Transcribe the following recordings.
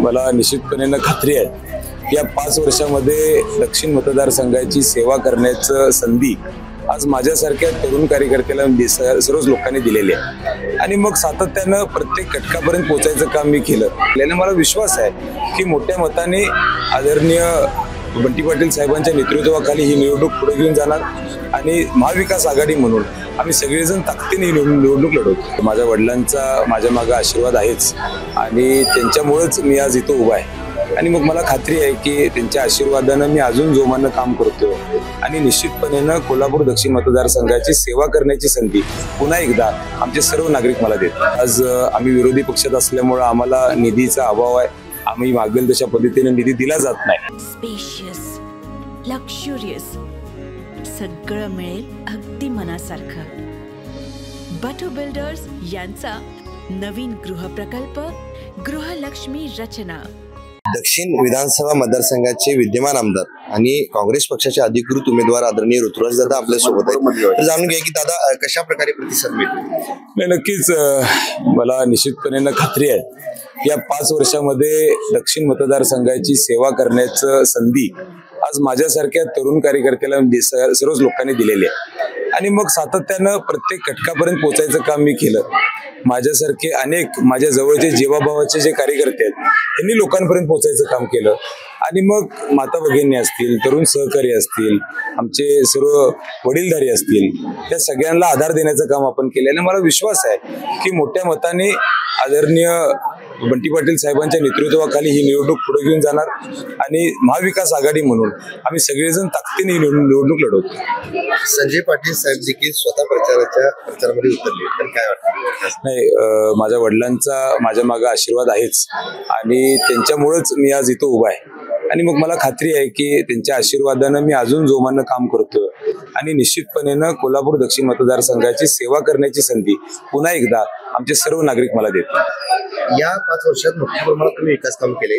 मला निश्चितपणे खात्री आहे या 5 वर्षामध्ये दक्षिण मतदारसंघाची सेवा करण्याचं संधी आज माझ्यासारख्या तरुण कार्यकर्त्याला सर्वच लोकांनी दिलेली आहे आणि मग सातत्यानं प्रत्येक घटकापर्यंत पोहोचायचं काम मी केलं. त्याने मला विश्वास आहे की मोठ्या मताने आदरणीय बंटी पाटील साहेबांच्या नेतृत्वाखाली ही निवडणूक पुढे घेऊन जाणार आणि महाविकास आघाडी म्हणून आम्ही सगळेजण ताकदीने निवडणूक लढवतो. माझ्या वडिलांचा माझ्या मागे आशीर्वाद आहेच आणि त्यांच्यामुळेच मी आज इथं उभा आहे आणि मग मला खात्री आहे की त्यांच्या आशीर्वादानं मी अजून जोमानं काम करतो आणि निश्चितपणे कोल्हापूर दक्षिण मतदारसंघाची सेवा करण्याची संधी पुन्हा एकदा आमचे सर्व नागरिक मला देतात. आज आम्ही विरोधी पक्षात असल्यामुळे आम्हाला निधीचा अभाव आहे. आम्ही मागेल तशा पद्धतीने निधी दिला जात नाही. स्पेशियस, लक्झुरियस, सगळं मिळेल अगदी मनासारखं. बटू बिल्डर्स यांचा नवीन गृहप्रकल्प गृहलक्ष्मी रचना. दक्षिण विधानसभा मतदारसंघाचे विद्यमान आमदार आणि काँग्रेस पक्षाचे अधिकृत उमेदवार आदरणीय ऋतुराज दादा आपल्या सोबत आहेत. तर जाणून घ्या की दादा कशा प्रकारे प्रतिसाद मिळतो. नक्कीच मला निश्चितपणे खात्री आहे या 5 वर्षामध्ये दक्षिण मतदारसंघाची सेवा करण्याचं संधी आज माझ्यासारख्या तरुण कार्यकर्त्याला सर्वच लोकांनी दिलेली आहे आणि मग सातत्यानं प्रत्येक घटकापर्यंत पोहोचायचं काम मी केलं. माझ्यासारखे अनेक माझ्या जवळचे जीवाभावाचे जे कार्यकर्ते आहेत त्यांनी लोकांपर्यंत पोहोचायचं काम केलं आणि मग माता भगिनी असतील, तरुण सहकारी असतील, आमचे सर्व वडीलधारी असतील, त्या सगळ्यांना आधार देण्याचं काम आपण केलं आणि मला विश्वास आहे की मोठ्या मताने आदरणीय बंटी पाटील साहेबांच्या नेतृत्वाखाली ही निवडणूक पुढे घेऊन जाणार आणि महाविकास आघाडी म्हणून आम्ही सगळेजण ताकदीने निवडणूक लढवतो. संजय पाटील साहेब देखील स्वतः प्रचारामध्ये उतरले तर काय वाटतं. नाही, माझ्या वडिलांचा माझ्या मागे आशीर्वाद आहेच आणि त्यांच्यामुळेच मी आज इथं उभा आहे आणि मग मला खात्री आहे की त्यांच्या आशीर्वादानं मी अजून जोमानं काम करतो आणि निश्चितपणे कोल्हापूर दक्षिण मतदारसंघाची सेवा करण्याची संधी पुन्हा एकदा आमचे सर्व नागरिक मला देतात. या 5 वर्षात मोठ्या प्रमाणात तुम्ही विकास काम केले.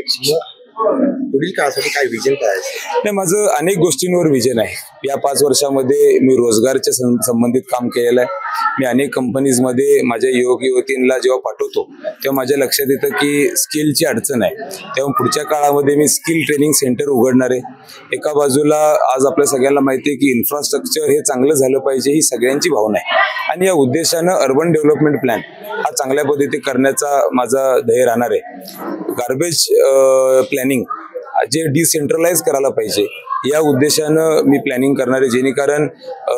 पुढील काळासाठी काय विजन काय आहे. नाही, माझं अनेक गोष्टींवर विजन आहे. या 5 वर्षामध्ये मी रोजगारच्या संबंधित काम केलेलं आहे. मी अनेक कंपनीजमध्ये माझ्या युवक युवतींना जेव्हा पाठवतो तेव्हा माझ्या लक्षात येतं की स्किलची अडचण आहे. तेव्हा पुढच्या काळामध्ये मी स्किल ट्रेनिंग सेंटर उघडणार आहे. एका बाजूला आज आपल्या सगळ्यांना माहिती आहे की इन्फ्रास्ट्रक्चर हे चांगलं झालं पाहिजे ही सगळ्यांची भावना आहे आणि या उद्देशानं अर्बन डेव्हलपमेंट प्लॅन हा चांगल्या पद्धतीने करण्याचा माझा ध्येय राहणार आहे. गार्बेज प्लॅनिंग जे डिसेंट्रलाइज करायला पाहिजे या उद्देशानं मी प्लॅनिंग करणार आहे जेणेकरून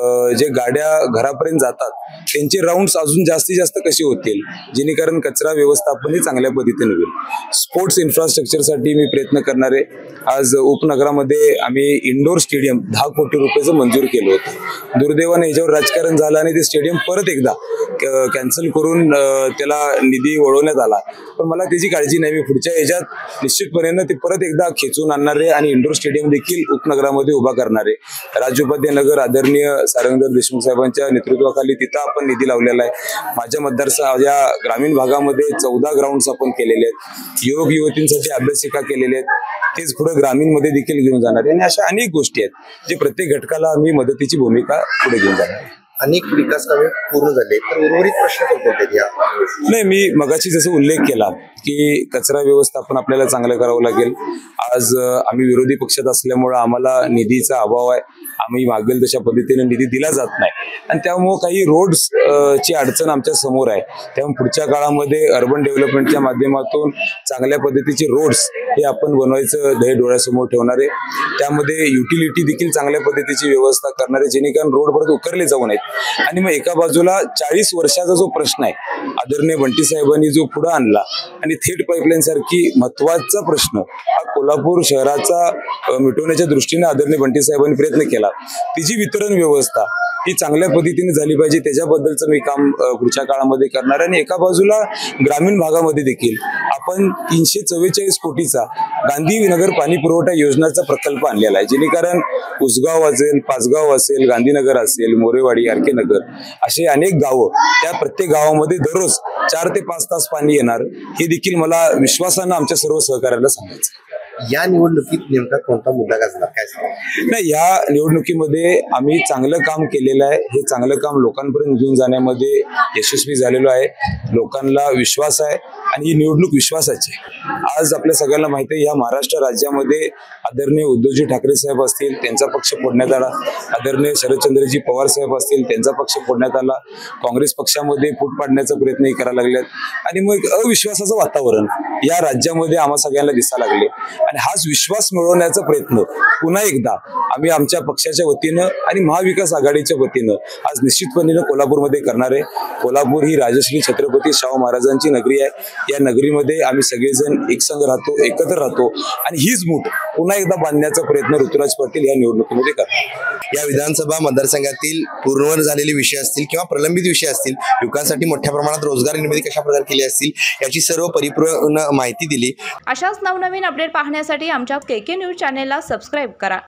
जे गाड्या घरापर्यंत जातात त्यांचे राऊंड्स अजून जास्तीत जास्त कसे होतील जेणेकरून कचरा व्यवस्थापनही चांगल्या पद्धतीने होईल. स्पोर्ट्स इन्फ्रास्ट्रक्चरसाठी मी प्रयत्न करणार आहे. आज उपनगरामध्ये आम्ही इंडोर स्टेडियम 10 कोटी रुपयाचं मंजूर केलं होतं. दुर्दैवाने याच्यावर राजकारण झालं आणि ते स्टेडियम परत एकदा कॅन्सल करून त्याला निधी वळवण्यात आला. पण मला त्याची काळजी नाही. मी पुढच्या ह्याच्यात निश्चितपणे ते परत एकदा खेचून आणणार आहे आणि इंडोर स्टेडियम देखील उपनगरामध्ये उभा करणार आहे. राजोपाध्याय नगर आदरणीय सारंगधर देशमुख साहेबांच्या नेतृत्वाखाली तिथं आपण निधी लावलेला आहे. माझ्या मतदारसंघाच्या ग्रामीण भागामध्ये 14 ग्राउंड्स आपण केलेले आहेत. युवक युवतींसाठी अभ्यासिका केलेले आहेत. तेच पुढे ग्रामीण मध्ये देखील घेऊन जाणार आहे आणि अशा अनेक गोष्टी आहेत जे प्रत्येक घटकाला आम्ही मदतीची भूमिका पुढे घेऊन जाणार आहे. अनेक विकास कामे पूर्ण झाले तर उर्वरित प्रश्न कोणते. नाही, मी मगाशी जसं उल्लेख केला की कचरा व्यवस्थापन आपल्याला चांगलं करावं लागेल. आज आम्ही विरोधी पक्षात असल्यामुळे आम्हाला निधीचा अभाव आहे. आम्ही मागेल तशा पद्धतीने निधी दिला जात नाही आणि त्यामुळे काही रोड्स ची अडचण आमच्या समोर आहे. त्यामुळे पुढच्या काळामध्ये अर्बन डेव्हलपमेंटच्या माध्यमातून चांगल्या पद्धतीचे रोड्स हे आपण बनवायचं ध्येय डोळ्यासमोर ठेवणार आहे. त्यामध्ये युटिलिटी देखील चांगल्या पद्धतीची व्यवस्था करणार आहे जेणेकरून रोड परत उकरले जाऊ नयेत. आणि मग एका बाजूला 40 वर्षाचा जो प्रश्न आहे आदरणीय बंटी साहेबांनी जो पुढे आणला आणि थेट पाईपलाईन सारखी महत्वाचा प्रश्न हा कोल्हापूर शहराचा मिटवण्याच्या दृष्टीने आदरणीय बंटी साहेबांनी प्रयत्न केला. तिची वितरण व्यवस्था ही चांगल्या पद्धतीने झाली पाहिजे त्याच्याबद्दलचं मी काम पुढच्या काळामध्ये करणार आहे. आणि एका बाजूला ग्रामीण भागामध्ये देखील आपण 344 कोटीचा गांधीनगर पाणी पुरवठा योजनेचा प्रकल्प आणलेला आहे जेणेकरून उसगाव असेल, पाचगाव असेल, गांधीनगर असेल, मोरेवाडी, आर के नगर असे अनेक गावं त्या प्रत्येक गावामध्ये दररोज 4 ते 5 तास पाणी येणार हे देखील मला विश्वासानं आमच्या सर्व सहकार्याला सांगायचं. या निवडणुकीत नेमका कोणता मुद्दा गाजणार काय सांगा? नाही, या निवडणुकीमध्ये आम्ही चांगलं काम केलेलं आहे. हे चांगलं काम लोकांपर्यंत घेऊन जाण्यामध्ये यशस्वी झालेलो आहे. लोकांना विश्वास आहे आणि ही निवडणूक विश्वासाची आहे. आज आपल्या सगळ्यांना माहिती आहे, या महाराष्ट्र राज्यामध्ये आदरणीय उद्धवजी ठाकरे साहेब असतील, त्यांचा पक्ष फोडण्यात आला. आदरणीय शरदचंद्रजी पवार साहेब असतील, त्यांचा पक्ष फोडण्यात आला. काँग्रेस पक्षामध्ये फूट पाडण्याचा प्रयत्नही करायला लागलेत आणि मग अविश्वासाचं वातावरण या राज्यामध्ये आम्हा सगळ्यांना दिसायला लागले. आणि हाच विश्वास मिळवण्याचा प्रयत्न पुन्हा एकदा आम्ही आमच्या पक्षाच्या वतीनं आणि महाविकास आघाडीच्या वतीनं आज निश्चितपणे कोल्हापूरमध्ये करणार आहे. कोल्हापूर ही राजश्री छत्रपती शाहू महाराजांची नगरी आहे. या नगरीमध्ये आम्ही सगळेजण एकसंघ राहतो, एकत्र राहतो आणि हीच मूठ पुन्हा एकदा बांधण्याचा प्रयत्न ऋतुराज पाटील या निवडणुकीमध्ये करतात. या विधानसभा मतदारसंघातील पूर्णवर झालेले विषय असतील किंवा प्रलंबित विषय असतील, युवकांसाठी मोठ्या प्रमाणात रोजगार निर्मिती कशा प्रकारे केली असतील याची सर्व परिपूर्ण माहिती दिली. अशाच नवनवीन अपडेट पाहण्यासाठी आमच्या KK न्यूज चॅनेलला सबस्क्राईब करा.